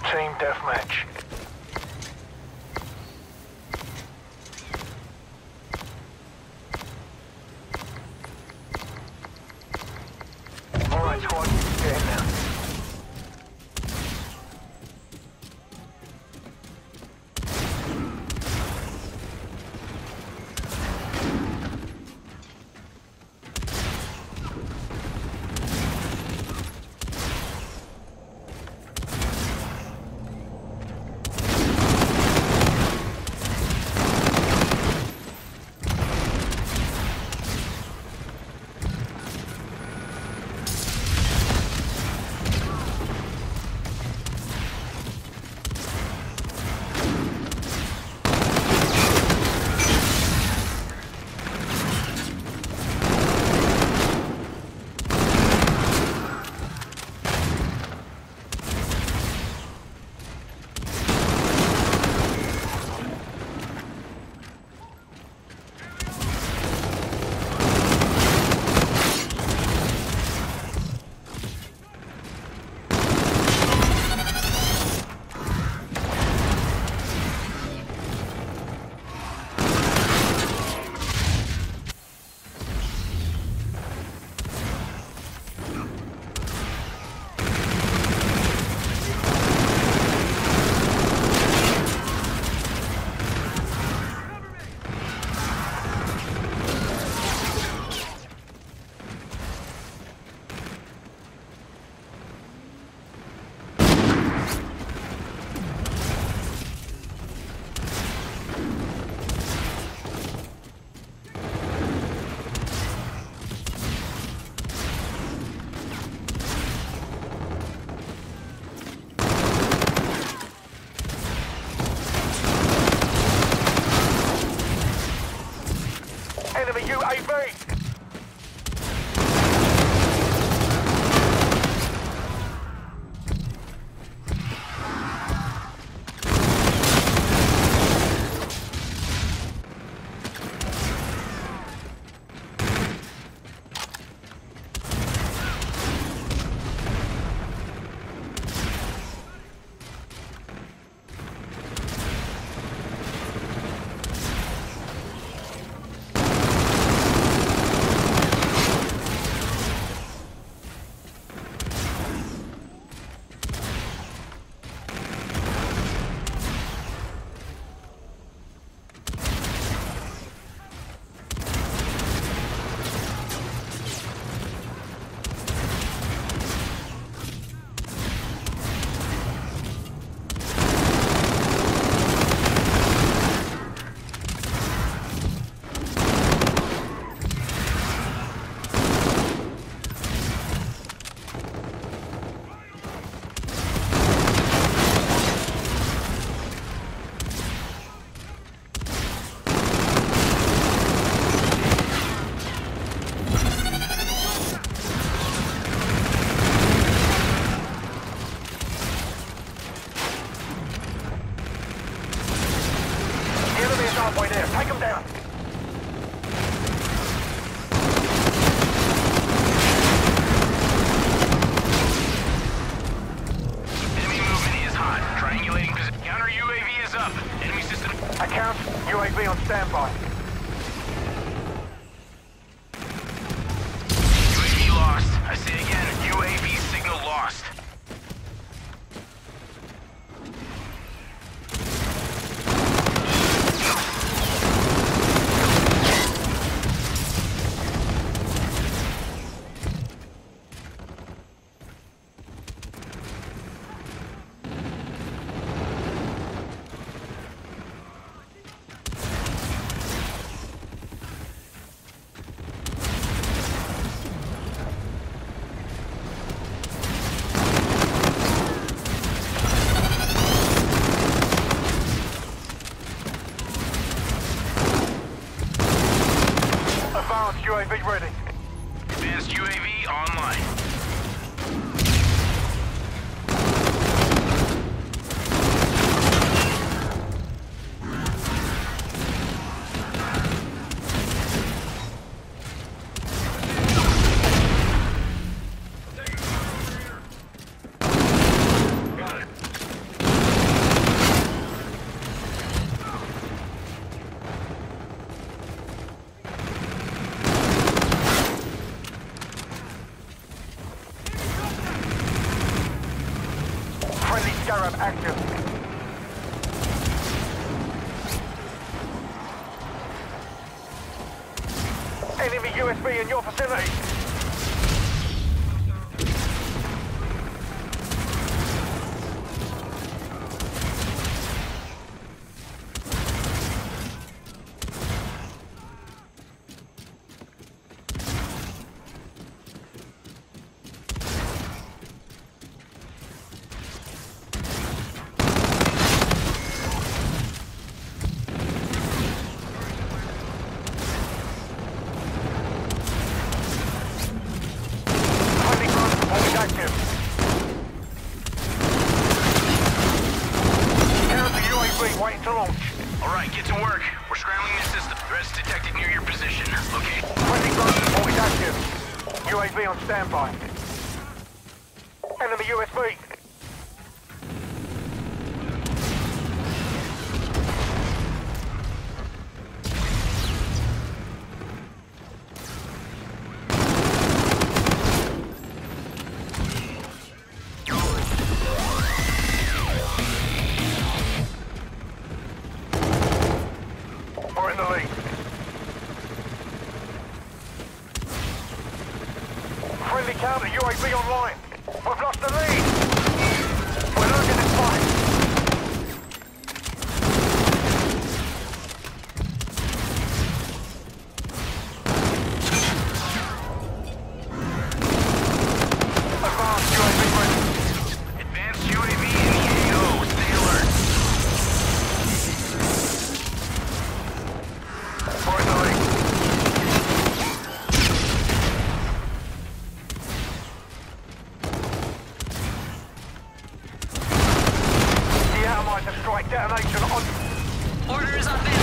Team deathmatch. Alright, squad, get in now. Enemy UAV! Halfway there. Take them down. Enemy movement is hot. Triangulating position. Counter UAV is up. Enemy system. Account. UAV on standby. UAV lost. I say again, UAV signal lost. Scarab active. Enemy USV in your vicinity. Waiting to launch. Alright, get to work. We're scrambling the system. Threats detected near your position. Locate. Friendly ground support is active. UAV on standby. Enemy USV. We're in the lead. Friendly counter UAV online. We've lost the lead. We're losing this fight. Advanced UAV ready. Advanced UAV in the AO. Stay alert. We're in the lead. The atomizer strike detonation on... Orders on